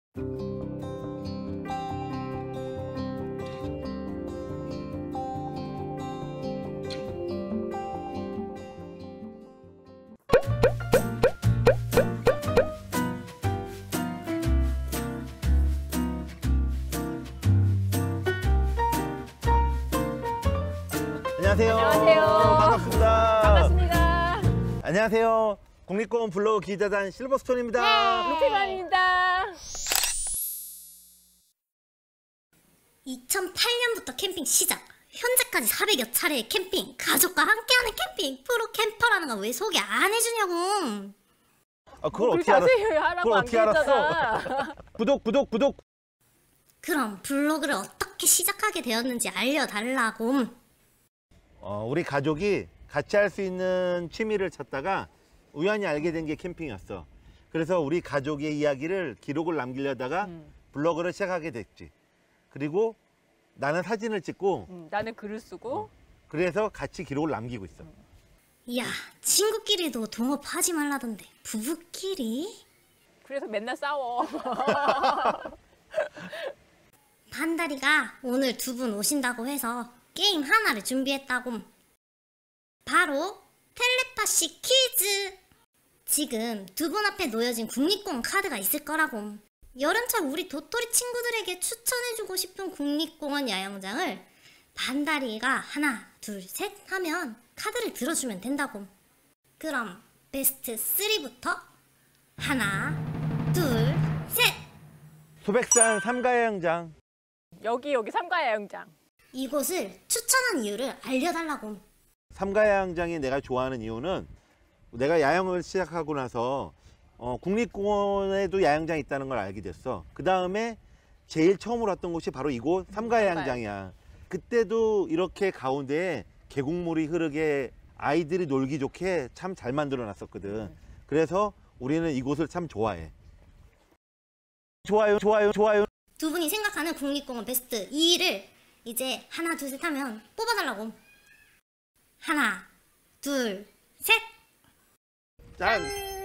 안녕하세요. 안녕하세요. 반갑습니다. 반갑습니다. 안녕하세요. 국립공원 블로그 기자단 실버스톤입니다. 루피맘입니다. 2008년부터 캠핑 시작. 현재까지 400여 차례의 캠핑, 가족과 함께하는 캠핑, 프로 캠퍼라는 거 왜 소개 안 해주냐고. 그걸 어떻게 알았어? 자세히 하라고 그걸 안 어떻게 알았어? 그랬잖아. 구독. 그럼 블로그를 어떻게 시작하게 되었는지 알려달라고. 우리 가족이 같이 할 수 있는 취미를 찾다가 우연히 알게 된 게 캠핑이었어. 그래서 우리 가족의 이야기를 기록을 남기려다가 블로그를 시작하게 됐지. 그리고 나는 사진을 찍고 나는 글을 쓰고. 그래서 같이 기록을 남기고 있어. 이야, 친구끼리도 동업하지 말라던데 부부끼리? 그래서 맨날 싸워. 반다리가 오늘 두 분 오신다고 해서 게임 하나를 준비했다고. 바로 텔레파시 퀴즈! 지금 두 분 앞에 놓여진 국립공원 카드가 있을 거라고. 여름철 우리 도토리 친구들에게 추천해주고 싶은 국립공원 야영장을 반다리가 하나, 둘, 셋 하면 카드를 들어주면 된다고. 그럼 베스트 3부터 하나, 둘, 셋! 소백산 삼가야영장. 여기 삼가야영장. 이곳을 추천한 이유를 알려달라고. 삼가야영장이 내가 좋아하는 이유는 내가 야영을 시작하고 나서 국립공원에도 야영장이 있다는 걸 알게 됐어. 그 다음에 제일 처음으로 왔던 곳이 바로 이곳 삼가야영장이야. 그때도 이렇게 가운데에 계곡물이 흐르게 아이들이 놀기 좋게 참 잘 만들어 놨었거든. 그래서 우리는 이곳을 참 좋아해. 좋아요. 두 분이 생각하는 국립공원 베스트 2위를 이제 하나, 둘, 셋 하면 뽑아달라고. 하나, 둘, 셋! 짠!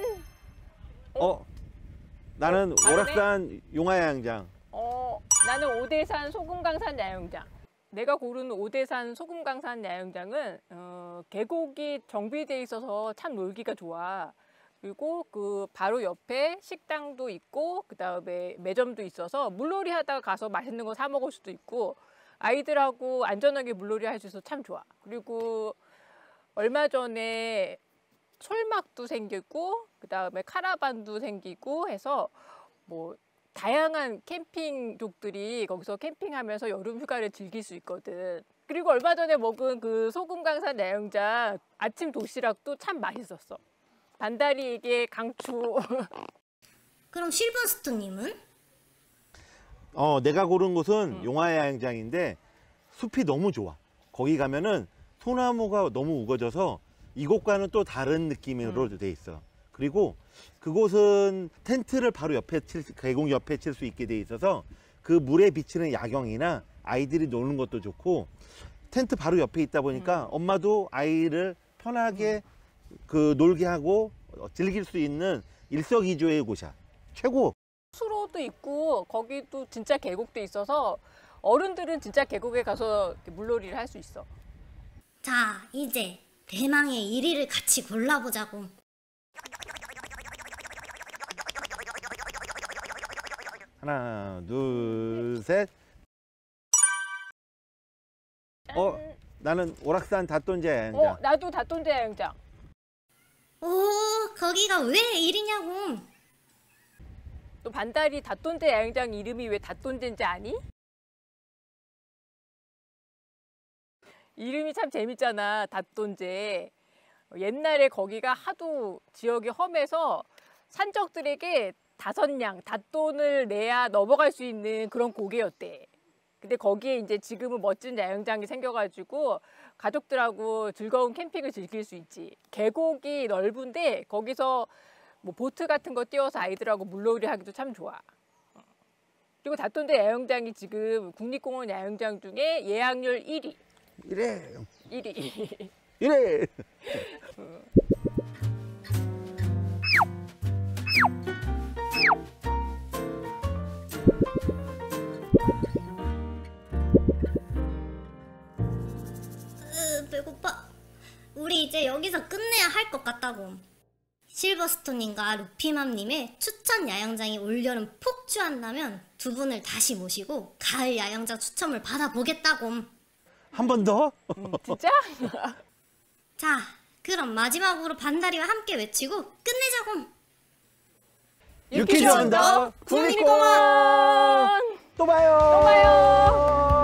나는 오락산 용화야영장. 나는 오대산 소금강산 야영장. 내가 고르는 오대산 소금강산 야영장은 계곡이 정비돼 있어서 참 놀기가 좋아. 그리고 그 바로 옆에 식당도 있고 그 다음에 매점도 있어서 물놀이 하다가 가서 맛있는 거 사 먹을 수도 있고 아이들하고 안전하게 물놀이 할 수 있어서 참 좋아. 그리고 얼마 전에 솔막도 생기고 그 다음에 카라반도 생기고 해서 뭐 다양한 캠핑족들이 거기서 캠핑하면서 여름 휴가를 즐길 수 있거든. 그리고 얼마 전에 먹은 그 소금강산 야영장 아침 도시락도 참 맛있었어. 반다리에게 강추. 그럼 실버스톤님은? 내가 고른 곳은 용화야영장인데 숲이 너무 좋아. 거기 가면은 소나무가 너무 우거져서 이곳과는 또 다른 느낌으로 돼 있어. 그리고 그곳은 텐트를 바로 옆에 계곡 옆에 칠 수 있게 돼 있어서 그 물에 비치는 야경이나 아이들이 노는 것도 좋고 텐트 바로 옆에 있다 보니까 엄마도 아이를 편하게 놀게 하고 즐길 수 있는 일석이조의 곳이야. 최고. 수로도 있고 거기도 진짜 계곡도 있어서 어른들은 진짜 계곡에 가서 물놀이를 할 수 있어. 자, 이제 대망의 1위를 같이 골라보자고. 하나, 둘, 셋. 나는 오락산 닷돈제 야영장. 나도 닷돈제 야영장. 오, 거기가 왜 1위냐고. 또 반다리 닷돈제 야영장 이름이 왜 닷돈제인지 아니? 이름이 참 재밌잖아, 닷돈제. 옛날에 거기가 하도 지역이 험해서 산적들에게 5냥 닷돈을 내야 넘어갈 수 있는 그런 고개였대. 근데 거기에 이제 지금은 멋진 야영장이 생겨가지고 가족들하고 즐거운 캠핑을 즐길 수 있지. 계곡이 넓은데 거기서 뭐 보트 같은 거 띄워서 아이들하고 물놀이 하기도 참 좋아. 그리고 닷돈제 야영장이 지금 국립공원 야영장 중에 예약률 1위. 이래. 1위. 이래. 이제 여기서 끝내야 할 것 같다고. 실버스톤님과 루피맘님의 추천 야영장이 올여름 폭주한다면 두 분을 다시 모시고 가을 야영장 추천을 받아보겠다고. 한 번 더? 진짜? 자, 그럼 마지막으로 반다리와 함께 외치고 끝내자고. 유키즈원더 국립공원! 국립공원! 또 봐요! 또 봐요!